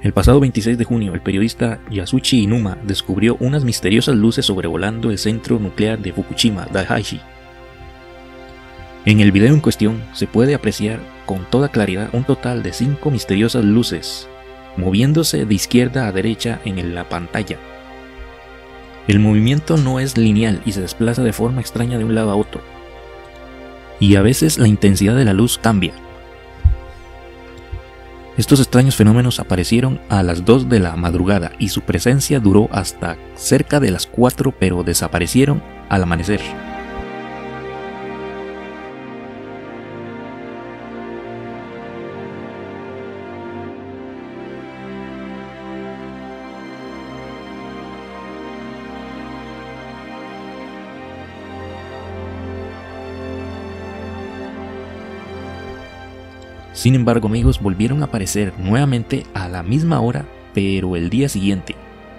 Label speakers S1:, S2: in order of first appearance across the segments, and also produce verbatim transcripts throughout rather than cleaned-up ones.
S1: El pasado veintiséis de junio, el periodista Yasushi Inuma descubrió unas misteriosas luces sobrevolando el centro nuclear de Fukushima Daiichi. En el video en cuestión se puede apreciar con toda claridad un total de cinco misteriosas luces, moviéndose de izquierda a derecha en la pantalla. El movimiento no es lineal y se desplaza de forma extraña de un lado a otro, y a veces la intensidad de la luz cambia. Estos extraños fenómenos aparecieron a las dos de la madrugada y su presencia duró hasta cerca de las cuatro, pero desaparecieron al amanecer. Sin embargo, amigos, volvieron a aparecer nuevamente a la misma hora, pero el día siguiente.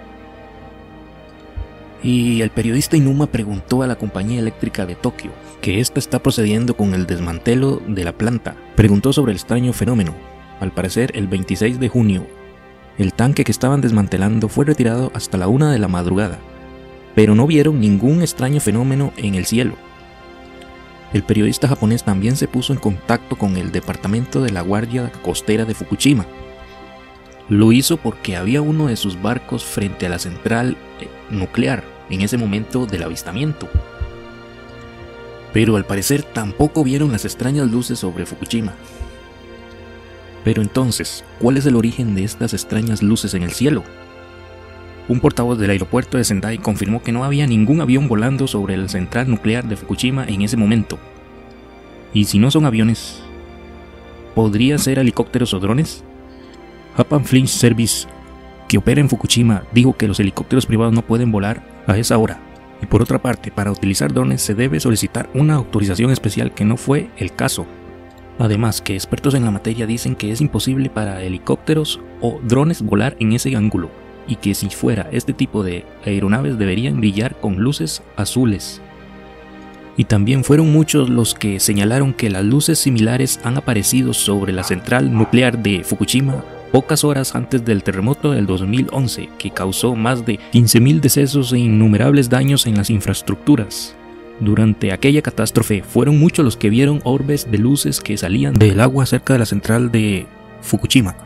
S1: Y el periodista Inuma preguntó a la compañía eléctrica de Tokio que ésta está procediendo con el desmantelo de la planta. Preguntó sobre el extraño fenómeno. Al parecer, el veintiséis de junio, el tanque que estaban desmantelando fue retirado hasta la una de la madrugada, pero no vieron ningún extraño fenómeno en el cielo. El periodista japonés también se puso en contacto con el departamento de la Guardia Costera de Fukushima. Lo hizo porque había uno de sus barcos frente a la central nuclear en ese momento del avistamiento. Pero al parecer tampoco vieron las extrañas luces sobre Fukushima. Pero entonces, ¿cuál es el origen de estas extrañas luces en el cielo? Un portavoz del aeropuerto de Sendai confirmó que no había ningún avión volando sobre la central nuclear de Fukushima en ese momento. Y si no son aviones, ¿podría ser helicópteros o drones? Japan Flight Service, que opera en Fukushima, dijo que los helicópteros privados no pueden volar a esa hora. Y por otra parte, para utilizar drones se debe solicitar una autorización especial, que no fue el caso. Además, que expertos en la materia dicen que es imposible para helicópteros o drones volar en ese ángulo, y que si fuera este tipo de aeronaves deberían brillar con luces azules. Y también fueron muchos los que señalaron que las luces similares han aparecido sobre la central nuclear de Fukushima pocas horas antes del terremoto del dos mil once, que causó más de quince mil decesos e innumerables daños en las infraestructuras. Durante aquella catástrofe fueron muchos los que vieron orbes de luces que salían del agua cerca de la central de Fukushima.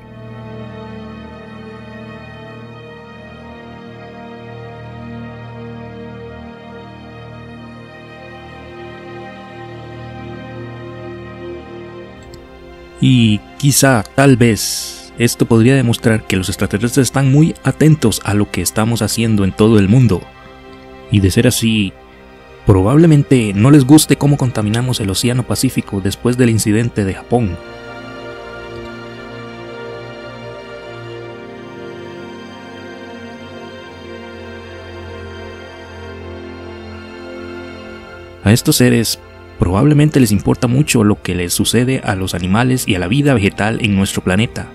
S1: Y quizá, tal vez, esto podría demostrar que los extraterrestres están muy atentos a lo que estamos haciendo en todo el mundo. Y de ser así, probablemente no les guste cómo contaminamos el Océano Pacífico después del incidente de Japón. A estos seres probablemente les importa mucho lo que les sucede a los animales y a la vida vegetal en nuestro planeta.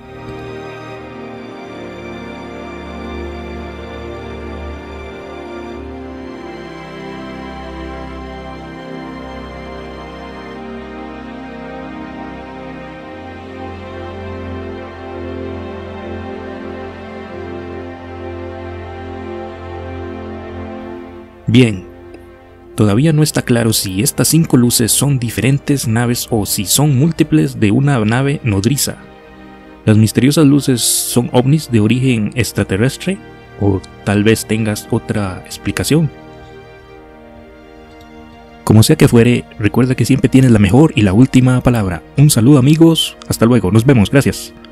S1: Bien. Todavía no está claro si estas cinco luces son diferentes naves o si son múltiples de una nave nodriza. ¿Las misteriosas luces son ovnis de origen extraterrestre? ¿O tal vez tengas otra explicación? Como sea que fuere, recuerda que siempre tienes la mejor y la última palabra. Un saludo, amigos, hasta luego, nos vemos, gracias.